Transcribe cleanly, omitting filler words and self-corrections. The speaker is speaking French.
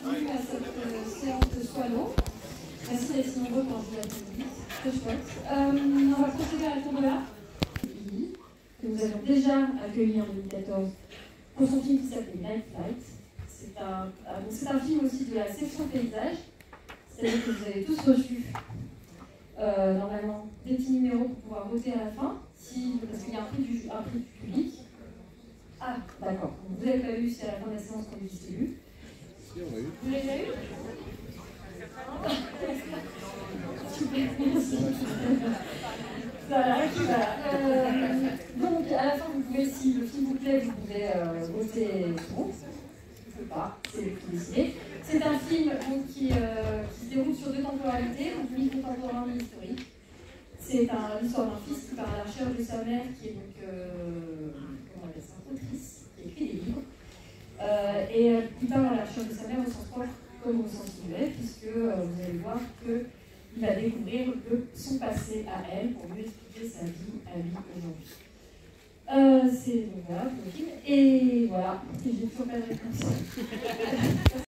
bienvenue à cette séance de Swallow. Merci d'être si nombreux pour vous accueillir. Très chouette. On va procéder à la tour de là, que nous avons déjà accueilli en 2014 pour son film qui s'appelle Night Flight. C'est un film aussi de la section paysage, c'est-à-dire que vous avez tous reçu normalement des petits numéros pour pouvoir voter à la fin, parce qu'il y a un prix du public. Ah, d'accord. Vous n'avez pas eu, c'est à la fin de la séance qu'on les distribue. Si, on l'a eu. Vous l'avez eu? Super, merci. Voilà. Donc, à la fin, vous pouvez, si le film vous plaît, vous pouvez voter pour. Je ne peux pas, c'est le qui décide. C'est un film donc, qui se déroule sur deux temporalités, donc mi-contemporain et historique. C'est l'histoire d'un fils qui part à la recherche de sa mère, qui est donc comment on appelle ça, autrice, qui écrit des livres. Et qui part à la recherche de sa mère au sens propre comme au sens figuré, puisque vous allez voir qu'il va découvrir son passé à elle pour lui expliquer sa vie à lui aujourd'hui. C'est donc voilà pour le film. Et voilà, j'ai toujours pas de réponse.